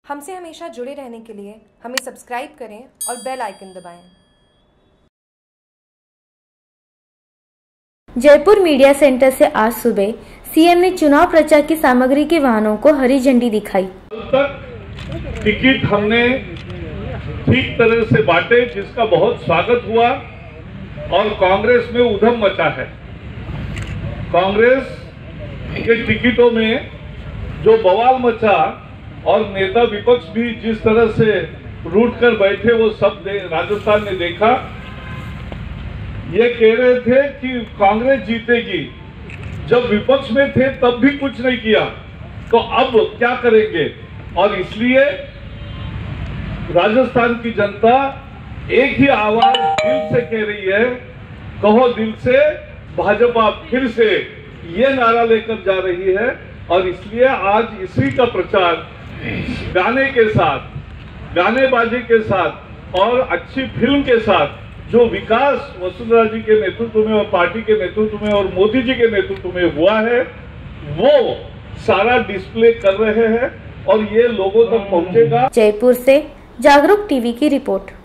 हमसे हमेशा जुड़े रहने के लिए हमें सब्सक्राइब करें और बेल आइकन दबाएं। जयपुर मीडिया सेंटर से आज सुबह सीएम ने चुनाव प्रचार की सामग्री के वाहनों को हरी झंडी दिखाई। तक टिकट हमने ठीक तरह से बांटे, जिसका बहुत स्वागत हुआ और कांग्रेस में उधम मचा है। कांग्रेस के टिकटों में जो बवाल मचा और नेता विपक्ष भी जिस तरह से रूठ कर बैठे, वो सब राजस्थान ने देखा। ये कह रहे थे कि कांग्रेस जीतेगी, जब विपक्ष में थे तब भी कुछ नहीं किया, तो अब क्या करेंगे। और इसलिए राजस्थान की जनता एक ही आवाज दिल से कह रही है, कहो दिल से भाजपा फिर से, ये नारा लेकर जा रही है। और इसलिए आज इसी का प्रचार गाने के साथ, गानेबाजी के साथ और अच्छी फिल्म के साथ, जो विकास वसुंधरा जी के नेतृत्व में और पार्टी के नेतृत्व में और मोदी जी के नेतृत्व में हुआ है, वो सारा डिस्प्ले कर रहे हैं और ये लोगों तक पहुंचेगा। जयपुर से जागरूक टीवी की रिपोर्ट।